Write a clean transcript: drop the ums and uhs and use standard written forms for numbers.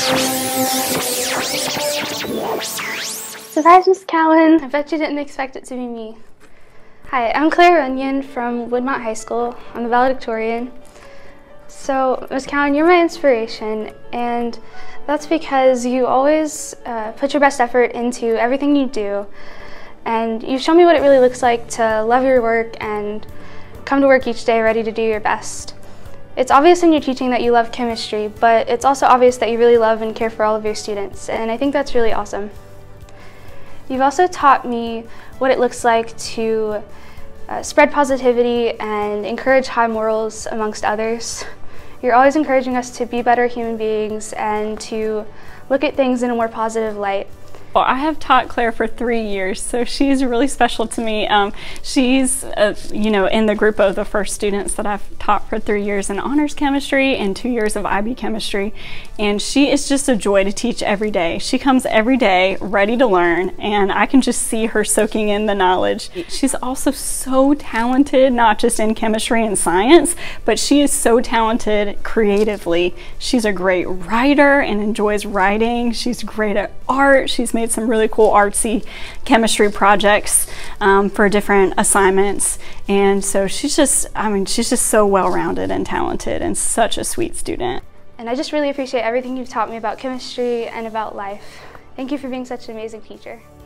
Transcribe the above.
Surprise, Miss Cowan. I bet you didn't expect it to be me. Hi, I'm Claire Runyon from Woodmont High School. I'm the valedictorian. So, Miss Cowan, you're my inspiration, and that's because you always put your best effort into everything you do, and you've shown me what it really looks like to love your work and come to work each day ready to do your best. It's obvious in your teaching that you love chemistry, but it's also obvious that you really love and care for all of your students, and I think that's really awesome. You've also taught me what it looks like to spread positivity and encourage high morals amongst others. You're always encouraging us to be better human beings and to look at things in a more positive light. Well, I have taught Claire for 3 years, so she's really special to me. She's, in the group of the first students that I've taught for 3 years in honors chemistry and 2 years of IB chemistry, and she is just a joy to teach every day. She comes every day ready to learn, and I can just see her soaking in the knowledge. She's also so talented, not just in chemistry and science, but she is so talented creatively. She's a great writer and enjoys writing. She's great at art. She's made some really cool artsy chemistry projects for different assignments, and so she's just so well-rounded and talented and such a sweet student. And I just really appreciate everything you've taught me about chemistry and about life. Thank you for being such an amazing teacher.